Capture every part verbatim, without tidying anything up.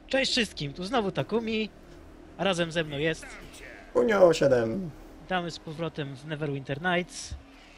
Cześć wszystkim, tu znowu Takumi, a razem ze mną jest. Unio siedem. Witamy z powrotem w Neverwinter Nights.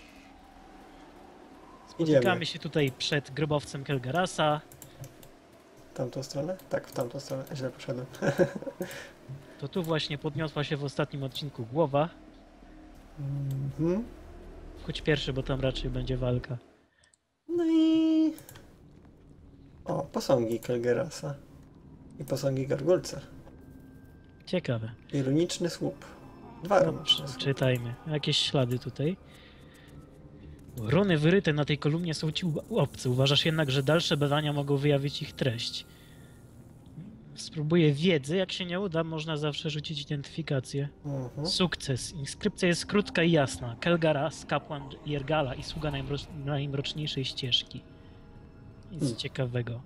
Idziemy. Spotykamy się tutaj przed grobowcem Kelgerasa. W tamtą stronę? Tak, w tamtą stronę. Źle poszedłem. To tu właśnie podniosła się w ostatnim odcinku głowa. Mhm. Choć pierwszy, bo tam raczej będzie walka. No i... O, posągi Kelgerasa. I posągi Gargulca. Ciekawe. I runiczny słup. Dwa No, runiczne słupy. czytajmy. Jakieś ślady tutaj. Runy wyryte na tej kolumnie są ci obce. Uważasz jednak, że dalsze badania mogą wyjawić ich treść. Spróbuję wiedzy. Jak się nie uda, można zawsze rzucić identyfikację. Mhm. Sukces. Inskrypcja jest krótka i jasna. Kelgaras, kapłan Jergala i sługa najmroc najmroczniejszej ścieżki. Nic Hmm. ciekawego.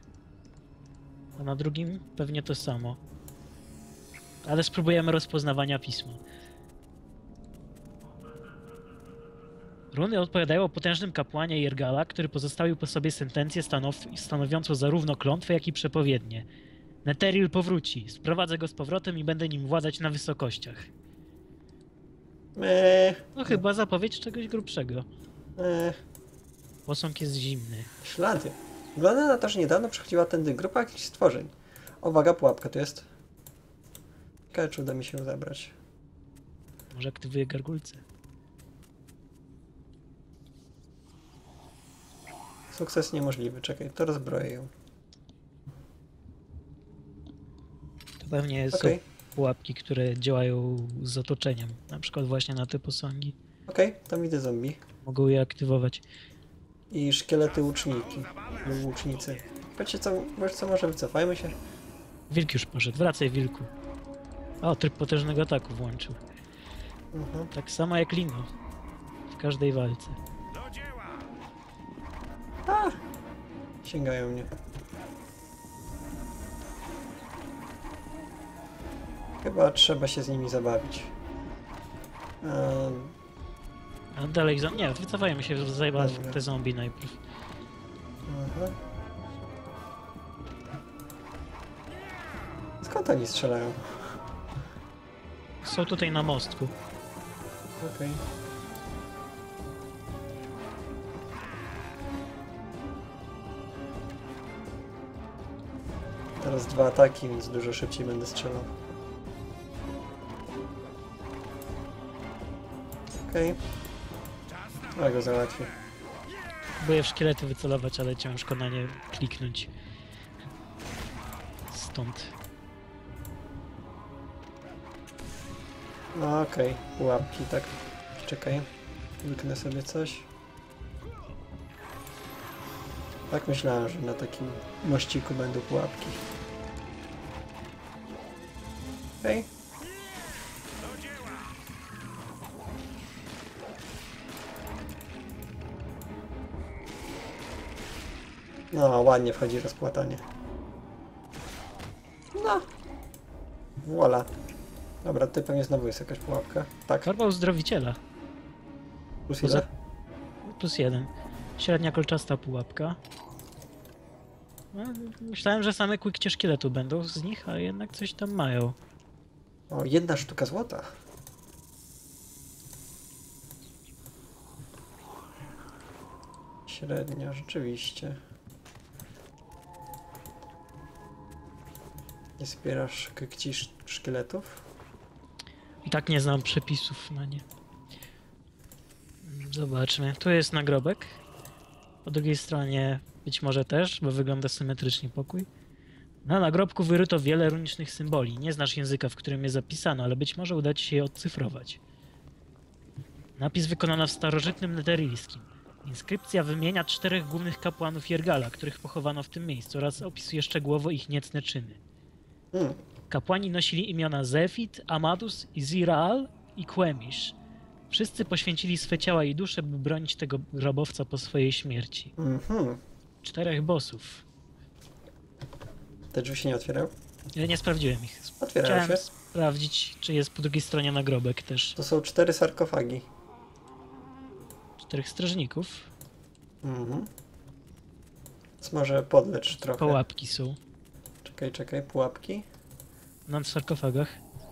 A na drugim pewnie to samo. Ale spróbujemy rozpoznawania pisma. Runy odpowiadają o potężnym kapłanie Jergala, który pozostawił po sobie sentencję stanow stanowiącą zarówno klątwę, jak i przepowiednię. Netheril powróci. Sprowadzę go z powrotem i będę nim władać na wysokościach. Eee, No chyba zapowiedź czegoś grubszego. eee, Posąg jest zimny. ślady. Wygląda na to, że niedawno przechodziła tędy grupa jakichś stworzeń. Uwaga, pułapka tu jest. Ciekawe, czy uda mi się ją zabrać. Może aktywuje gargulce. Sukces niemożliwy. Czekaj, to rozbroję ją. To pewnie są Okej, pułapki, które działają z otoczeniem. Na przykład właśnie na te posągi. okej, tam widzę zombie. Mogą je aktywować. I szkielety łuczniki. Lub łucznicy. Wiecie co, wiesz co, może wycofajmy się? Wilk już poszedł. Wracaj, wilku. O, tryb potężnego ataku włączył. Mhm. Tak samo jak Lino. W każdej walce. A! Sięgają mnie. Chyba trzeba się z nimi zabawić. Um, A dalej, zo- nie, wycofajmy się, zajmę Dobra. te zombie najpierw. aha. Skąd oni strzelają? Są tutaj na mostku. Okej. Teraz dwa ataki, więc dużo szybciej będę strzelał. Okej. Okay. Ja go załatwię. Próbuję w szkielety wycelować, ale ciężko na nie kliknąć. Stąd. No okej, okay. Pułapki, tak. Czekaj. Wyknę sobie coś. Tak myślałem, że na takim mościku będą pułapki. Okej. Okay. No, ładnie wchodzi rozpłatanie. No. Voila. Dobra, tutaj pewnie znowu jest jakaś pułapka. Tak, Korba uzdrowiciela. plus Poza- ile? Plus jeden. Średnia kolczasta pułapka. No, myślałem, że same kłykcie szkieletu będą z nich, a jednak coś tam mają. O, jedna sztuka złota. Średnia, rzeczywiście. Nie zbierasz kykci sz- szkieletów? I tak nie znam przepisów na nie. Zobaczmy. Tu jest nagrobek. Po drugiej stronie być może też, bo wygląda symetrycznie pokój. Na nagrobku wyryto wiele runicznych symboli. Nie znasz języka, w którym je zapisano, ale być może uda ci się je odcyfrować. Napis wykonano w starożytnym netherilskim. Inskrypcja wymienia czterech głównych kapłanów Jergala, których pochowano w tym miejscu, oraz opisuje szczegółowo ich niecne czyny. Hmm. Kapłani nosili imiona Zefit, Amadus, Iziraal i Quemish. Wszyscy poświęcili swe ciała i dusze, by bronić tego grobowca po swojej śmierci. Mhm. Czterech bossów. Te drzwi się nie otwierają? Ja nie sprawdziłem ich. Otwierają Chciałem się. sprawdzić, czy jest po drugiej stronie nagrobek też. To są cztery sarkofagi. Czterech strażników. Mhm. Więc może podlecz trochę. Kołapki są. Czekaj, czekaj, pułapki. Na sarkofagach.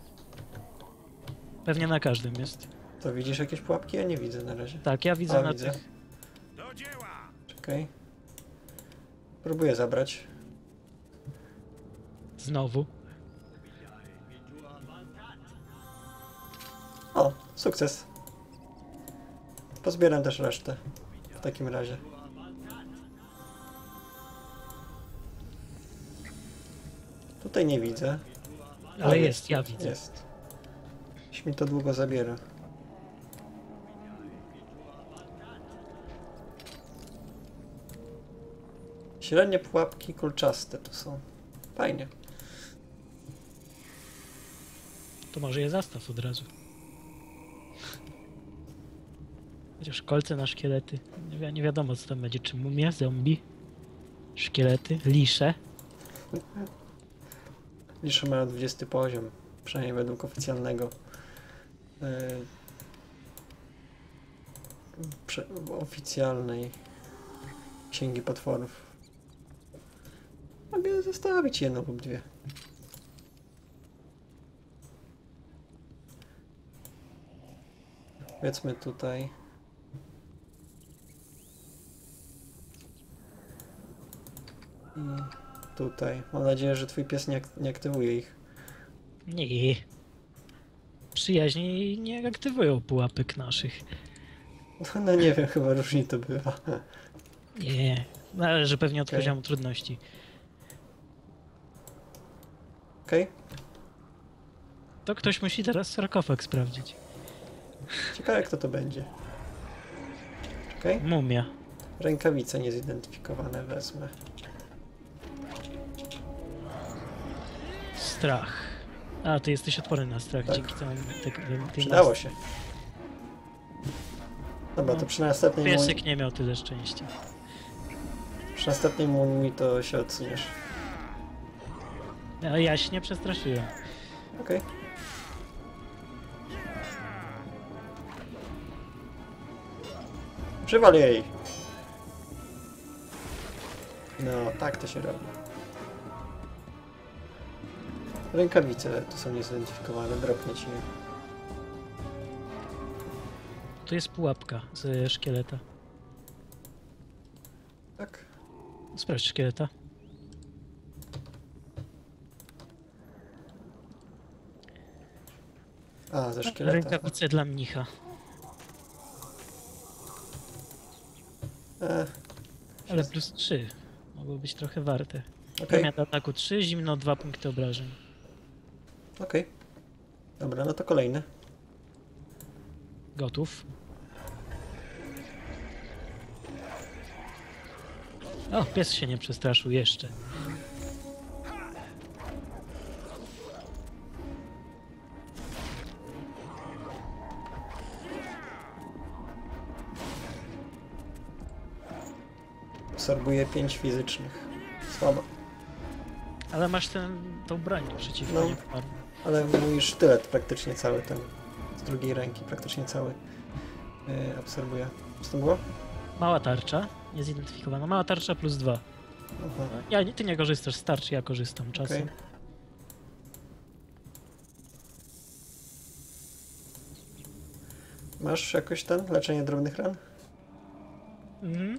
Pewnie na każdym jest. To widzisz jakieś pułapki? Ja nie widzę na razie. Tak, ja widzę O, na widzę. tych. Czekaj. Próbuję zabrać. Znowu. O, sukces. Pozbieram też resztę. W takim razie. Tutaj nie widzę. Ale O, jest, ja widzę. Jest. Jeśli mi to długo zabiera. Średnie pułapki kolczaste tu są. Fajnie. To może je zastaw od razu. Chociaż kolce na szkielety. Nie, wi nie wiadomo co tam będzie. Czy mumie, zombie, szkielety, lisze. Lisze mają dwudziesty poziom. Przynajmniej według oficjalnego. Yy, prze oficjalnej księgi potworów. Mogę zostawić jedną lub dwie. Powiedzmy tutaj. I tutaj. Mam nadzieję, że twój pies nie, ak nie aktywuje ich. Nie. Przyjaźni nie aktywują pułapek naszych. No nie wiem, chyba różnie to bywa. Nie. Należy pewnie od Okej. poziomu trudności. Okej? Okay? To ktoś musi teraz sarkofag sprawdzić. Ciekawe kto to będzie. Czekaj. Mumia. Rękawice niezidentyfikowane wezmę. Strach. A, ty jesteś odporny na strach Tak. dzięki temu. Te, te, tej Przydało mas- się. Dobra, No, to przy następnej Piesek mu... nie miał tyle szczęścia. przy następnej mumii to się odsuniesz. A ja się nie przestraszyłem. Okej. Przywal jej! No, tak to się robi. Rękawice tu są niezidentyfikowane, dropnie ci je. Tu jest pułapka z szkieleta. Tak? Sprawdź szkieleta. A, ze szkieleta. Rękawice dla mnicha. E, Ale plus trzy. Mogło być trochę warte. Okej, Premia do ataku trzy, zimno dwa punkty obrażeń. okej. Dobra, no to kolejny. Gotów. O, pies się nie przestraszył jeszcze. Absorbuje pięć fizycznych. Słabo. Ale masz ten, tą broń przeciwko No. niepomarłym. Ale mój sztylet praktycznie cały ten. Z drugiej ręki praktycznie cały. Yy, absorbuje. Co to było? Mała tarcza, niezidentyfikowana. Mała tarcza plus dwa. Aha. Ja, ty nie korzystasz z tarczy, ja korzystam czasem. Okej. Masz jakoś ten? Leczenie drobnych ran? Mhm.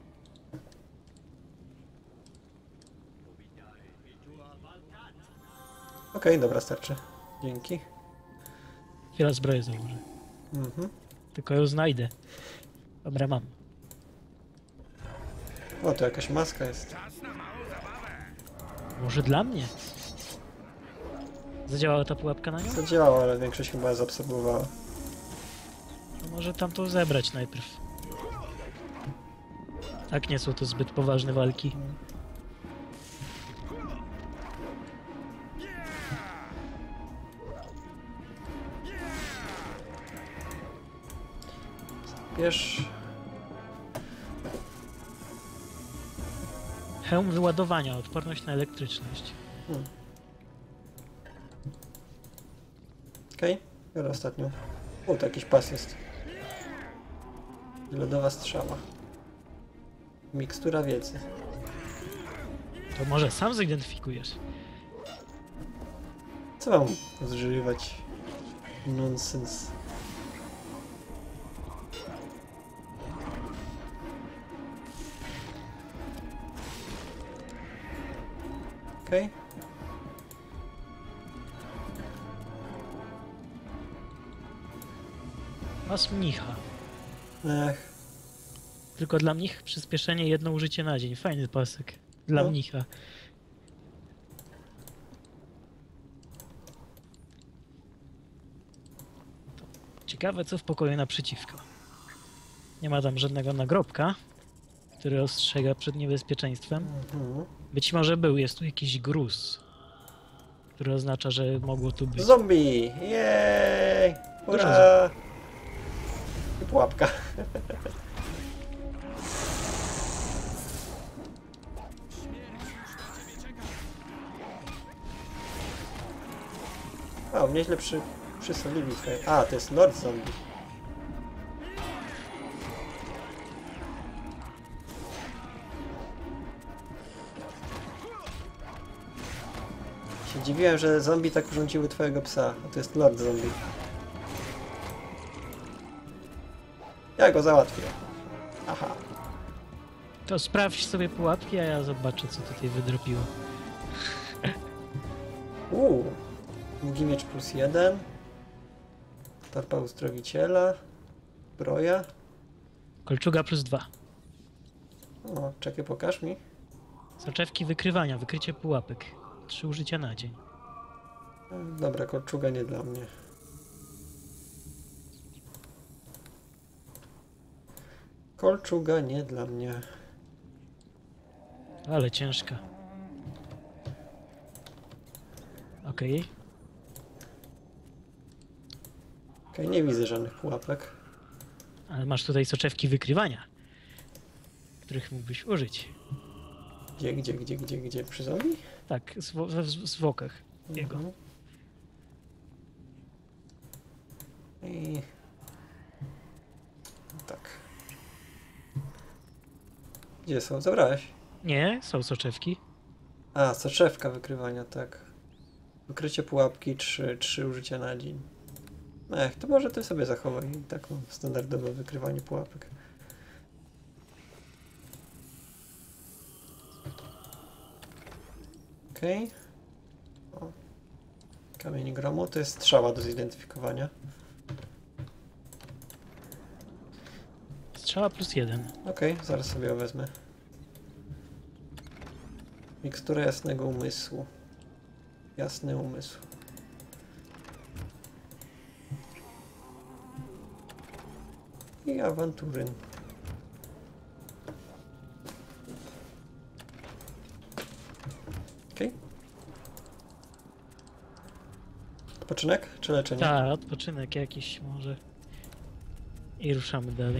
Okej, dobra, starczy. Dzięki. Chwila zbroję założę. Mhm. Tylko ją znajdę. Dobra, mam. O, to jakaś maska jest. Może dla mnie? Zadziałała ta pułapka na nią? Zadziałała, ale większość chyba zaabsorbowała. To może tamtą zebrać najpierw. Tak, nie są to zbyt poważne walki. Wiesz... Hełm wyładowania, odporność na elektryczność. Hmm. Okej, biorę ostatnią. O, to jakiś pas jest. Lodowa strzała. Mikstura wiedzy. To może sam zidentyfikujesz. Co mam zżywać? Nonsens. Okej. Okay. Pas mnicha. Ech. Tylko dla mnich przyspieszenie jedno użycie na dzień. Fajny pasek. Dla No. mnicha. Ciekawe co w pokoju naprzeciwko. Nie ma tam żadnego nagrobka, który ostrzega przed niebezpieczeństwem. Mhm. Być może był, jest tu jakiś gruz, który oznacza, że mogło tu być. Zombie! Jej! Dużo Ura! I pułapka. O, nieźle przy, przysolili tutaj. A, to jest Lord Zombie. Się dziwiłem, że zombie tak urządziły twojego psa. A to jest Lord Zombie. Ja go załatwię. Aha. To sprawdź sobie pułapki, a ja zobaczę co tutaj wydropiło. Uuu. Długi miecz plus jeden. Torba uzdrowiciela. Broja. Kolczuga plus dwa. O, czekaj, pokaż mi. Soczewki wykrywania, wykrycie pułapek. Trzy użycia na dzień. Dobra, kolczuga nie dla mnie. Kolczuga nie dla mnie. Ale ciężka. Okej. Okay. Okej, nie widzę żadnych pułapek. Ale masz tutaj soczewki wykrywania, których mógłbyś użyć. Gdzie, gdzie, gdzie, gdzie, gdzie? Przy zombie? Tak, zwo- we w- zwłokach jego. Mhm. I... Tak. Gdzie są? Zabrałeś? Nie, są soczewki. A, soczewka wykrywania, tak. Wykrycie pułapki, trzy, trzy użycia na dzień. Ech, to może ty sobie zachowaj taką standardowe wykrywanie pułapek. Okej. Okay. Kamień gromu to jest strzała do zidentyfikowania. Strzała plus jeden. Okej, okay, zaraz sobie ją wezmę. Mikstura jasnego umysłu. Jasny umysł. I awanturyn. Okej. Okay. Odpoczynek czy leczenie? Tak, odpoczynek jakiś może. I ruszamy dalej.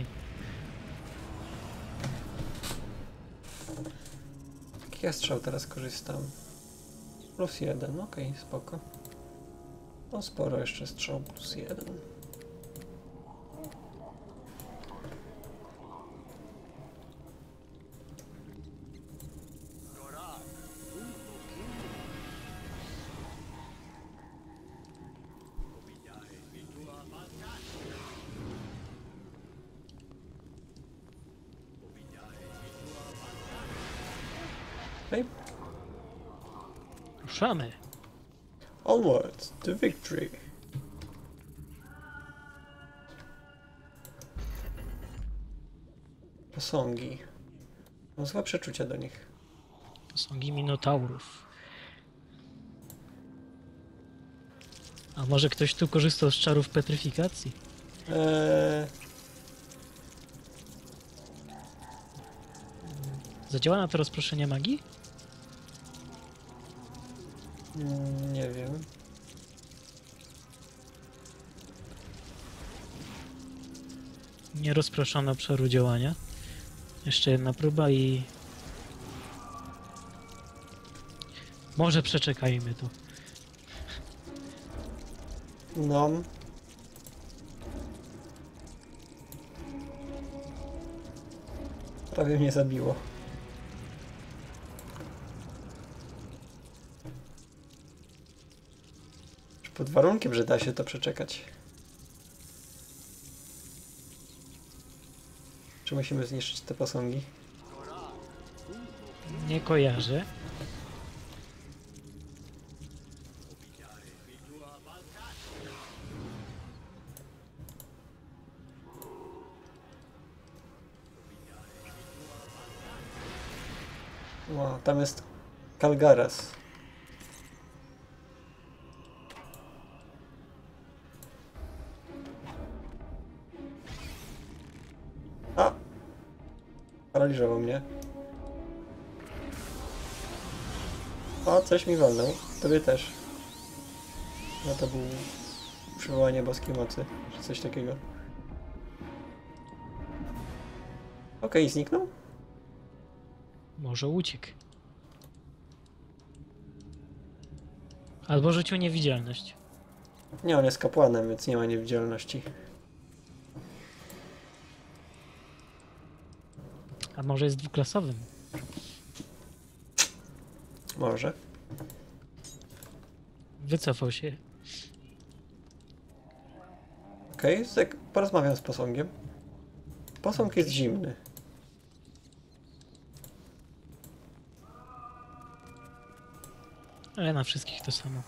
Ja strzał teraz korzystam. Plus jeden, okej, okay, spoko. No sporo jeszcze strzał plus jeden. Okay. Ruszamy. Onwards to victory. Posągi. Mam złe przeczucia do nich. Posągi minotaurów. A może ktoś tu korzystał z czarów petryfikacji? Eee, Zadziała na to rozproszenie magii? mm, nie wiem. Nie rozproszono obszaru działania. Jeszcze jedna próba i... Może przeczekajmy to. No. Prawie mnie zabiło. Pod warunkiem, że da się to przeczekać. Czy musimy zniszczyć te posągi? Nie kojarzę. O, tam jest Kalgaras. A! Paraliżował mnie. O, coś mi walnął. Tobie też. No to był przywołanie boskiej mocy, czy coś takiego. Okej, zniknął? Może uciekł. Albo rzucił niewidzialność. Nie, on jest kapłanem, więc nie ma niewidzialności. A może jest dwuklasowym? Może. Wycofał się. Okej, okay, porozmawiam z posągiem. Posąg jest zimny. Ale na wszystkich to samo.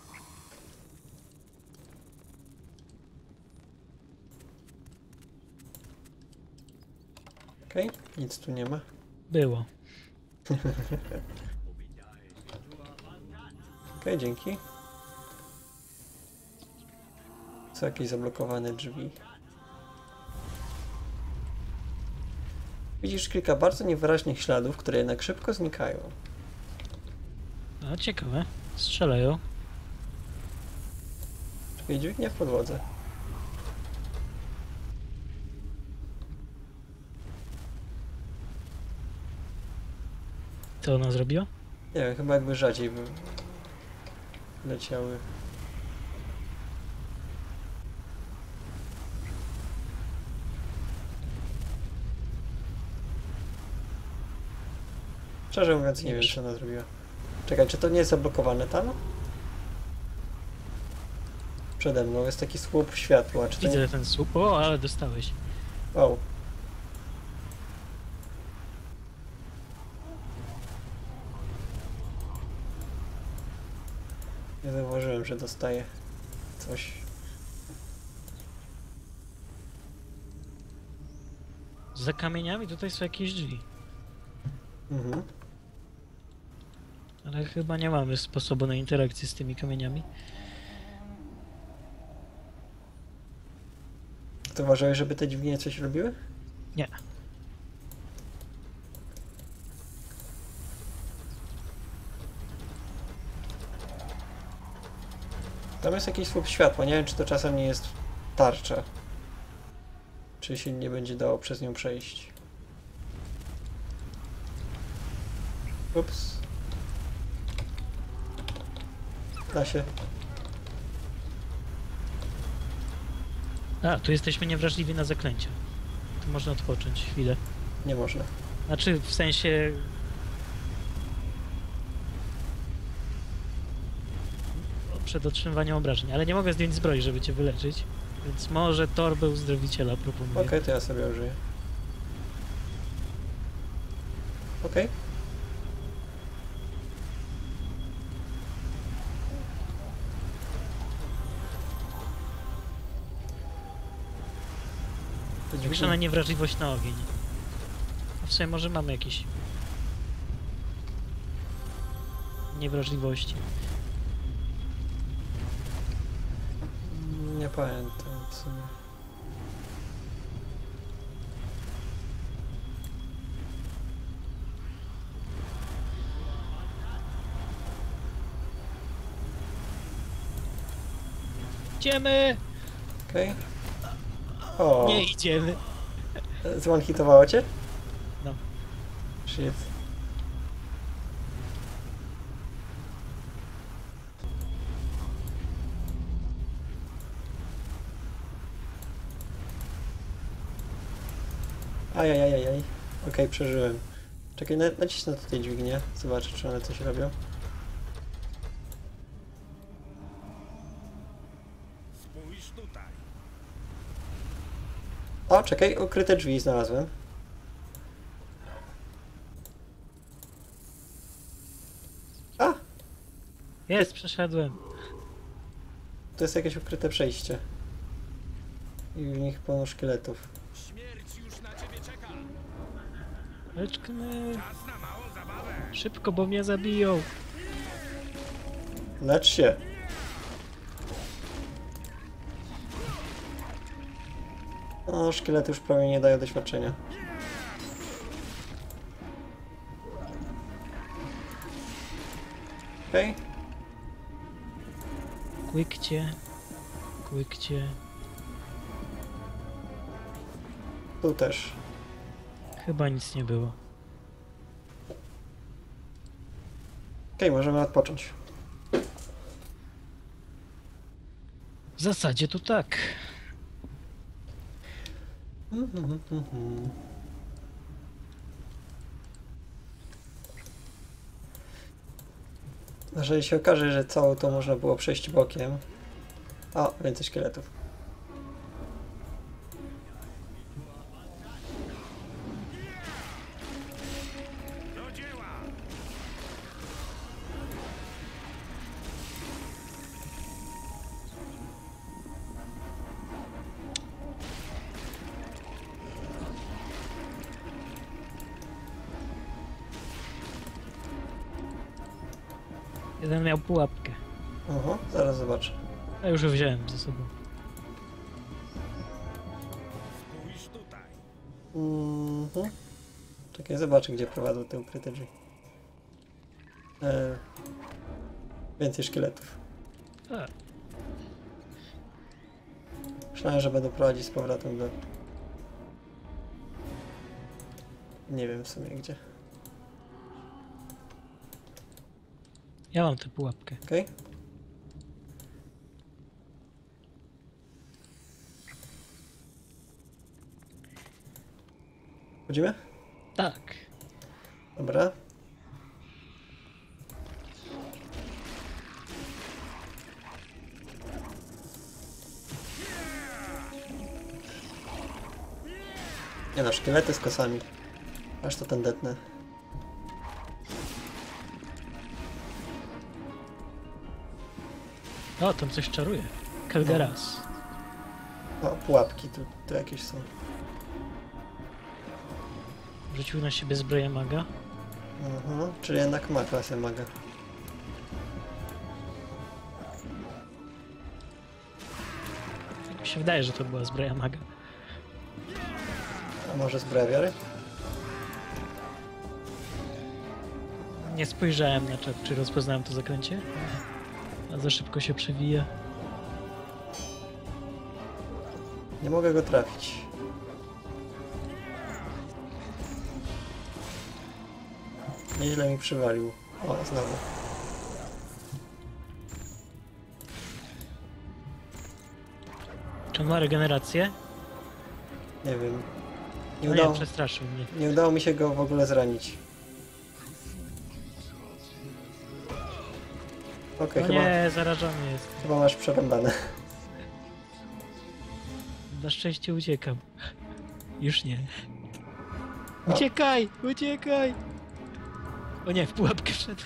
Okej, okay, nic tu nie ma. Było. Okej, okay, dzięki. Są jakieś zablokowane drzwi. Widzisz kilka bardzo niewyraźnych śladów, które jednak szybko znikają. No ciekawe. Strzelają. Czekaj, dźwignia w podłodze. Co ona zrobiła? Nie wiem, chyba jakby rzadziej by leciały. Szczerze mówiąc nie wiem, co ona zrobiła. Czekaj, czy to nie jest zablokowane tam? Przede mną jest taki słup światła. Czy to Widzę nie... ten słup. O, ale dostałeś. Wow. Nie zauważyłem, że dostaję coś. Za kamieniami tutaj są jakieś drzwi. Mhm. Ale chyba nie mamy sposobu na interakcję z tymi kamieniami. To uważałeś, żeby te dźwignie coś robiły? Nie. Tam jest jakiś słup światła. Nie wiem, czy to czasem nie jest tarcza. Czy się nie będzie dało przez nią przejść. Ups. Da się. A, tu jesteśmy niewrażliwi na zaklęcia. Tu można odpocząć chwilę. Nie można. Znaczy, w sensie... przed otrzymywaniem obrażeń, ale nie mogę zdjąć zbroi, żeby cię wyleczyć. Więc może torbę uzdrowiciela proponuję. Okej, okay, to ja sobie użyję. Okej. Okay. Zwiększona niewrażliwość na ogień. A w sumie może mamy jakieś niewrażliwości. Nie pamiętam w sumie. Idziemy! Okej. Okay. O. Nie idziemy. Zone-hitowało cię? No. Shit. Ajajajajaj. Okej, okay, przeżyłem. Czekaj, na, nacisnę tutaj dźwignię. Zobaczę, czy one coś robią. O, czekaj, ukryte drzwi znalazłem. A! Jest, przeszedłem. To jest jakieś ukryte przejście. I w nich pełno szkieletów. Leczkmy. Szybko, bo mnie zabiją. Lecz się! O, szkielety już prawie nie dają doświadczenia. Okej. Okay. Kłykcie. Kłykcie. Tu też. Chyba nic nie było. Okej, okay, możemy odpocząć. W zasadzie to tak. Mhm, mhm. Jeżeli się okaże, że całe to można było przejść bokiem. O, więcej szkieletów. Jeden miał pułapkę. Oho, zaraz zobaczę. A już ją wziąłem ze sobą. Mhm. Czekaj, zobaczę, gdzie prowadzą te ukryte drzwi. E... Więcej szkieletów. A, Myślałem, że będą prowadzić z powrotem do... Nie wiem w sumie gdzie. ja mam tę pułapkę. Okej? Okay? Chodzimy? Tak. Dobra. Nie no, szkielety z kosami. Aż to tandetne. O, tam coś czaruje. Kelgeras. O, pułapki tu, tu jakieś są. Rzucił na siebie zbroję maga. Mhm, czyli jednak ma klasę maga. Tak mi się wydaje, że to była zbroja maga. A może zbroja wiary? Nie spojrzałem na czat, czy rozpoznałem to zaklęcie. A za szybko się przewija. Nie mogę go trafić. Nieźle mi przywalił. O, znowu. Czy on ma regenerację? Nie wiem. Nie No nie, udało, przestraszył mnie. nie udało mi się go w ogóle zranić. Okej, No chyba, nie, zarażony jest. chyba masz przerąbane. Na szczęście uciekam. Już nie. O. Uciekaj! Uciekaj! O nie, w pułapkę wszedł.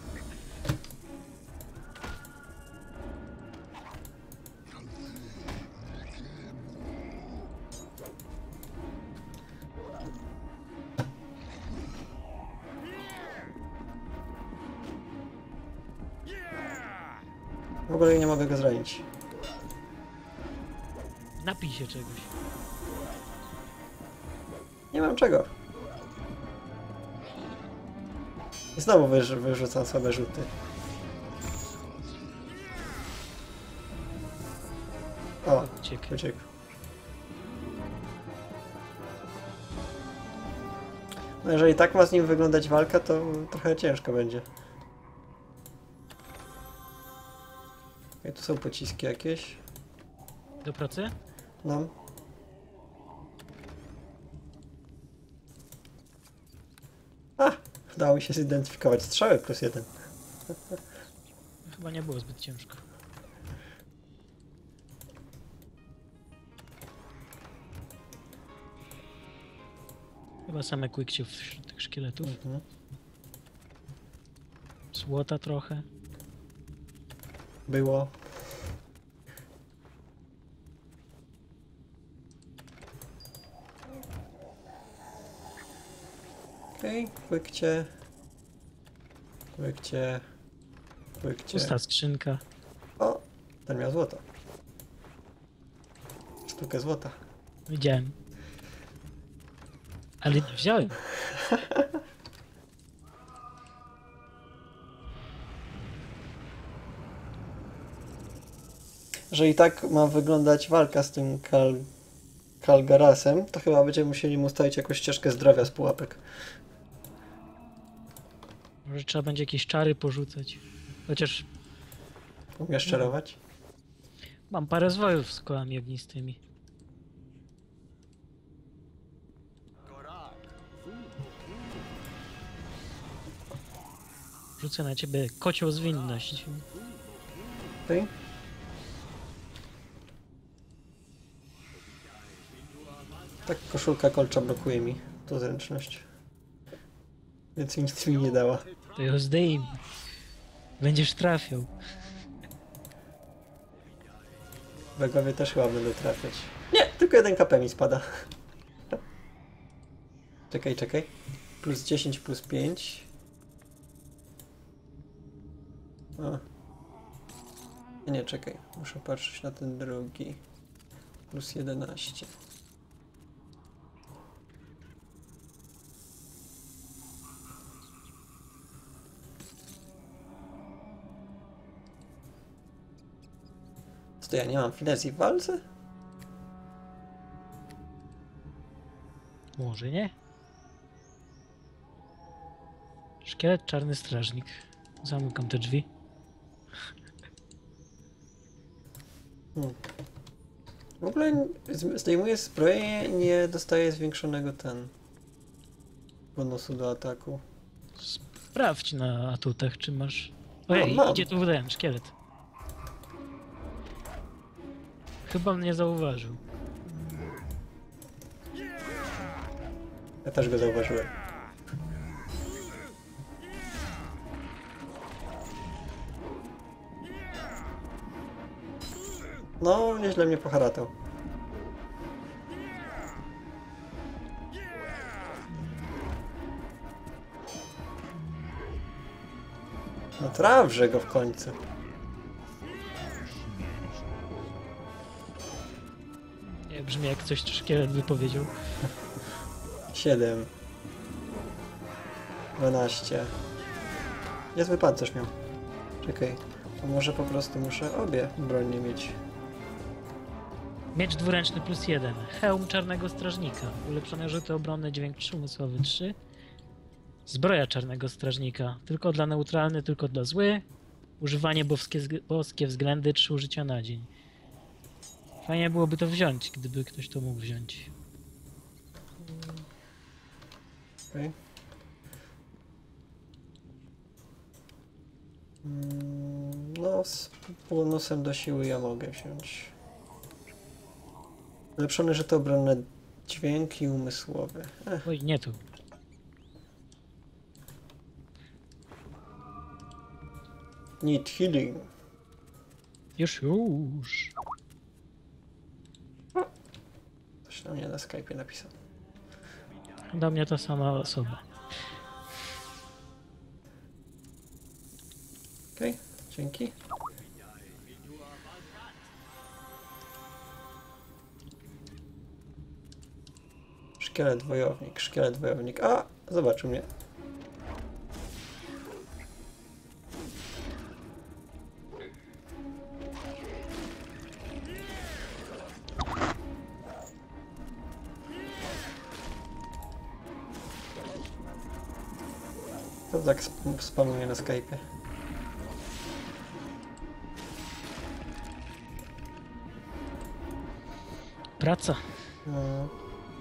W ogóle nie mogę go zranić. Napij się czegoś. Nie mam czego. I znowu wyrz wyrzucam słabe rzuty. O, Uciekaj. uciekł. No jeżeli tak ma z nim wyglądać walka, to trochę ciężko będzie. I tu są pociski jakieś. Do pracy? No. A! Udało mi się zidentyfikować strzały plus jeden. Chyba nie było zbyt ciężko. Chyba same quickcie wśród tych szkieletów. Mhm. Złota trochę. Było. Okej, okay. Quykcie. Quykcie. Quykcie. Pusta skrzynka. O! Ten miał złoto. Sztukę złota. Widziałem. Ale nie wziąłem. Że i tak ma wyglądać walka z tym Kal... Kalgarasem, to chyba będziemy musieli mu stawić jakąś ścieżkę zdrowia z pułapek. Może trzeba będzie jakieś czary porzucać. Chociaż Umiesz czarować? mam parę zwojów z kołami ognistymi. Rzucę na ciebie kocioł zwinność. Okej. Tak, koszulka kolcza blokuje mi to zręczność. Więc nic mi nie dała. To ją zdejmij. Będziesz trafiał. Begowie też chyba będę trafiać. Nie, tylko jeden K P mi spada. Czekaj, czekaj. Plus dziesięć, plus pięć. A. Nie, czekaj. Muszę patrzeć na ten drugi. Plus jedenaście. Co to ja nie mam finezji w walce? Może nie? Szkielet, czarny strażnik. Zamykam te drzwi. Hmm. W ogóle z- zdejmuję zbroję i nie dostaję zwiększonego ten bonusu do ataku. Sprawdź na atutach, czy masz... Ojej, mam. idzie tu w ten szkielet. Chyba mnie zauważył. Ja też go zauważyłem. No, nieźle mnie poharatał. No trawże go w końcu. Nie brzmi jak coś, co szkielet wypowiedział. siedem. dwanaście. Niezły pancerz miał. Czekaj. To może po prostu muszę obie bronie mieć. Miecz dwuręczny plus jeden. Hełm czarnego strażnika. Ulepszone rzuty obronne, dźwięk przemysłowy trzy. Zbroja czarnego strażnika. Tylko dla neutralny, tylko dla zły. Używanie boskie, zg- boskie względy, trzy użycia na dzień. Fajnie byłoby to wziąć, gdyby ktoś to mógł wziąć. Okay. Mm, No, z bonusem do siły ja mogę wziąć. Ulepszone rzuty obronne, dźwięki umysłowe. Ech. Oj, nie tu. Need healing. Już, już. Coś na mnie na Skype'ie napisał. Do mnie ta sama osoba. Okej, okay, dzięki. Szkielet wojownik, szkielet wojownik. A, zobaczył mnie. To tak sp- spamuje na Skype'ie. Praca. No.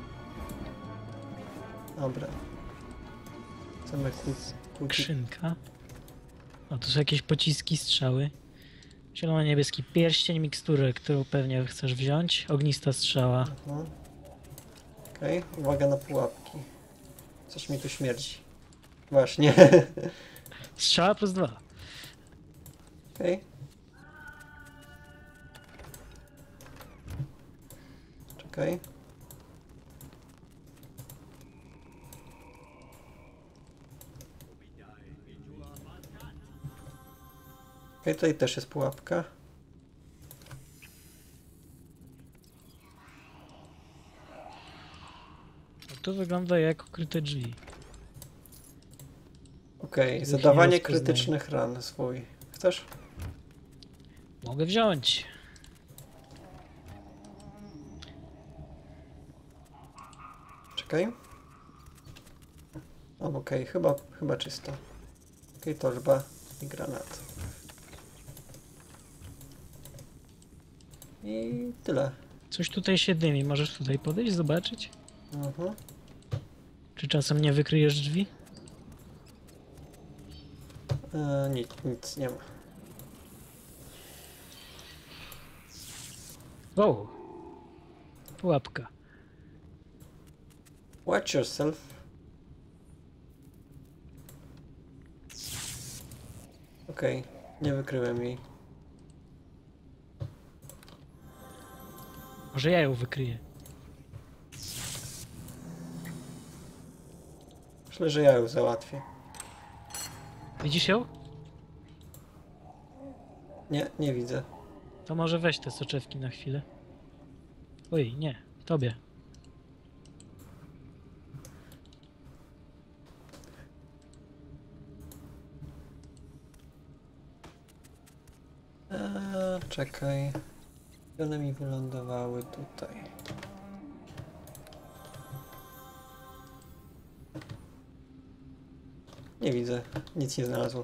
Dobra. Same kłu- kłuki. Skrzynka. O, to są jakieś pociski, strzały. Zielono-niebieski pierścień, miksturę, którą pewnie chcesz wziąć. Ognista strzała. Mhm. Okej, uwaga na pułapki. Coś mi tu śmierdzi. Właśnie. Strzała plus dwa. Okej. Czekaj. Okej, tutaj też jest pułapka. No to wygląda jak ukryte drzwi. Okej, Ich zadawanie nie rozpoznaję. krytycznych ran swój. Chcesz? Mogę wziąć. Czekaj. O, okej, chyba, chyba czysto. Okej, torba i granat. I tyle. Coś tutaj się dymi. Możesz tutaj podejść, zobaczyć? Mhm. Czy czasem nie wykryjesz drzwi? E, nic, nic nie ma. O! Pułapka. Watch yourself. Okej, nie wykryłem jej. Może ja ją wykryję. Myślę, że ja ją załatwię. Widzisz ją? Nie, nie widzę. To może weź te soczewki na chwilę. Oj, nie. Tobie. Eee, czekaj. One mi wylądowały tutaj. Nie widzę. Nic nie znalazło.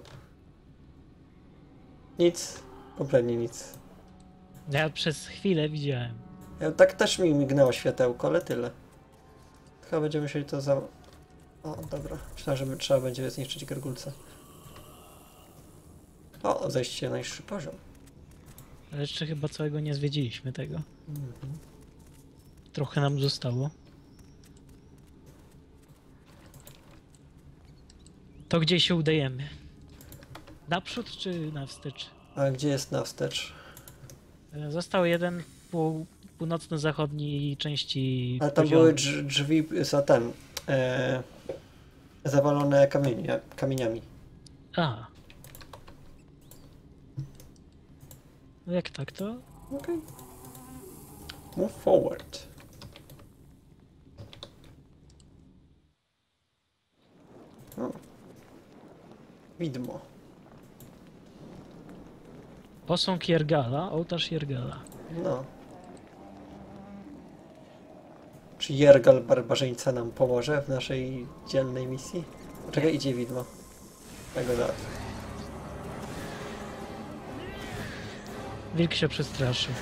Nic. Kompletnie nic. Ja przez chwilę widziałem. Ja, tak też mi mignęło światełko, ale tyle. Chyba będziemy musieli to za... O, dobra. Myślałem, że trzeba będzie zniszczyć gargulca. O, zejście na najwyższy poziom. Ale jeszcze chyba całego nie zwiedziliśmy tego. Mhm. Trochę nam zostało. To gdzie się udajemy? Naprzód czy na wstecz? A gdzie jest na wstecz? E, Został jeden pół, północno-zachodniej części Ale tam poziomu. były drz drzwi za ten... E, zawalone kamienia, kamieniami. A. No jak tak, to Okej. Move forward. O. Widmo. posąg Jergala, ołtarz Jergala. No. Czy Jergal barbarzyńca nam pomoże w naszej dzielnej misji? Czekaj, idzie widmo. Tego załatwię. Wilk się przestraszył.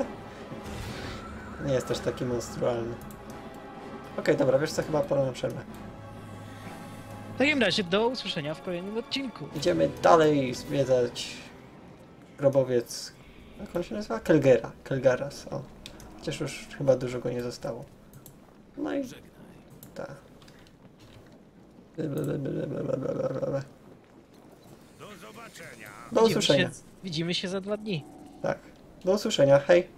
Nie jest też taki monstrualny. Okej, dobra, wiesz co, chyba pora na przerwę. W takim razie do usłyszenia w kolejnym odcinku. Idziemy dalej zwiedzać grobowiec. Jak on się nazywa? Kelgera. Kelgaras, o. Chociaż już chyba dużo go nie zostało. No i... tak. Do zobaczenia. Do Widzimy usłyszenia. się, widzimy się za dwa dni. Tak. Do usłyszenia. Hej.